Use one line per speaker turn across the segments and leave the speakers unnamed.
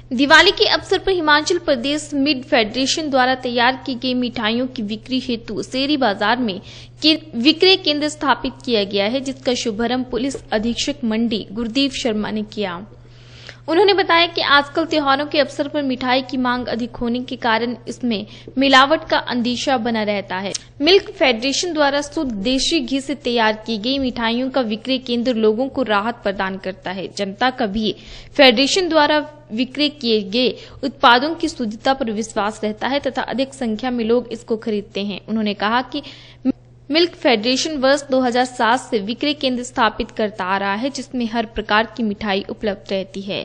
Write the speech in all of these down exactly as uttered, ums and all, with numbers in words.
दिवाली के अवसर पर हिमाचल प्रदेश मिड फेडरेशन द्वारा तैयार की गई मिठाइयों की बिक्री हेतु सेरी बाजार में विक्रय केंद्र स्थापित किया गया है, जिसका शुभारंभ पुलिस अधीक्षक मंडी गुरदीप शर्मा ने किया। उन्होंने बताया कि आजकल त्योहारों के अवसर पर मिठाई की मांग अधिक होने के कारण इसमें मिलावट का अंदेशा बना रहता है। मिल्क फेडरेशन द्वारा शुद्ध देशी घी से तैयार की गई मिठाइयों का विक्रय केंद्र लोगों को राहत प्रदान करता है। जनता का भी फेडरेशन द्वारा विक्रय किए गए उत्पादों की शुद्धता पर विश्वास रहता है तथा अधिक संख्या में लोग इसको खरीदते हैं। उन्होंने कहा कि मिल्क फेडरेशन वर्ष दो हज़ार सात से विक्रय केंद्र स्थापित करता आ रहा है, जिसमें हर प्रकार की मिठाई उपलब्ध रहती है।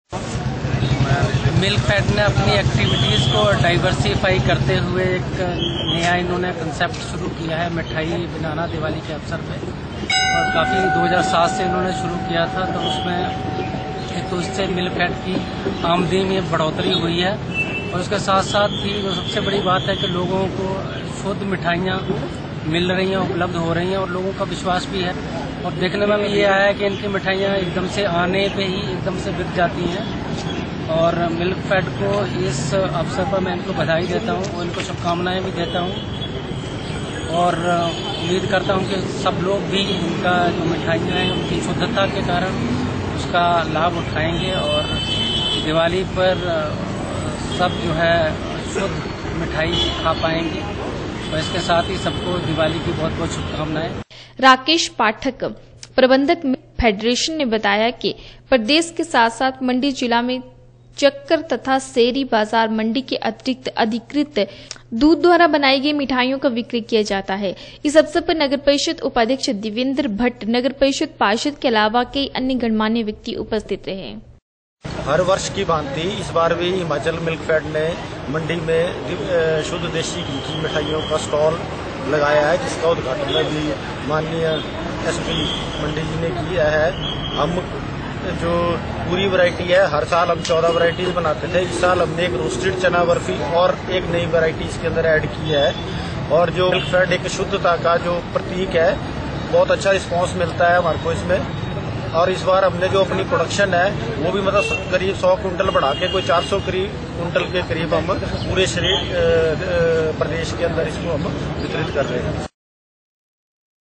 मिल्क फेड ने अपनी एक्टिविटीज़ को डाइवर्सिफाई करते हुए एक नया इन्होंने कंसेप्ट शुरू किया है मिठाई बनाना दिवाली के अवसर पे, और काफ़ी दो हज़ार सात से इन्होंने शुरू किया था। तो उसमें एक तो इससे मिल्क फेड की आमदनी में बढ़ोतरी हुई है, और उसके साथ साथ ही जो सबसे बड़ी बात है कि लोगों को शुद्ध मिठाइयाँ मिल रही हैं, उपलब्ध हो रही हैं, और लोगों का विश्वास भी है। और देखने में भी ये आया है कि इनकी मिठाइयाँ एकदम से आने पे ही एकदम से बिक जाती हैं। और मिल्क फेड को इस अवसर पर मैं इनको बधाई देता हूँ और इनको शुभकामनाएं भी देता हूँ, और उम्मीद करता हूँ कि सब लोग भी इनका जो मिठाइयाँ हैं उनकी शुद्धता के कारण उसका लाभ उठाएंगे, और दिवाली पर सब जो है शुद्ध मिठाई खा पाएंगे। और इसके साथ ही सबको दिवाली की बहुत बहुत शुभकामनाएं।
राकेश पाठक, प्रबंधक फेडरेशन, ने बताया कि प्रदेश के साथ साथ मंडी जिला में चक्कर तथा सेरी बाजार मंडी के अतिरिक्त अधिकृत दूध द्वारा बनाई गई मिठाइयों का विक्रय किया जाता है। इस अवसर पर नगर परिषद उपाध्यक्ष देवेंद्र भट्ट, नगर परिषद पार्षद के अलावा कई अन्य गणमान्य व्यक्ति उपस्थित रहे।
हर वर्ष की भांति इस बार भी हिमाचल मिल्क फेड ने मंडी में शुद्ध देशी घी की मिठाइयों का स्टॉल लगाया है, जिसका उद्घाटन भी माननीय एसपी मंडी जी ने किया है। हम जो पूरी वैरायटी है, हर साल हम चौदह वैरायटीज बनाते थे, इस साल हमने एक रोस्टेड चना बर्फी और एक नई वैरायटी इसके अंदर ऐड की है। और जो मिल्क फेड एक शुद्धता का जो प्रतीक है, बहुत अच्छा रिस्पांस मिलता है हमारे को इसमें। और इस बार हमने जो अपनी प्रोडक्शन है वो भी मतलब करीब सौ कुंटल बढ़ा के कोई चार सौ करीब कुंटल के करीब हम पूरे शरीर प्रदेश के अंदर इसको हम वितरित कर रहे हैं।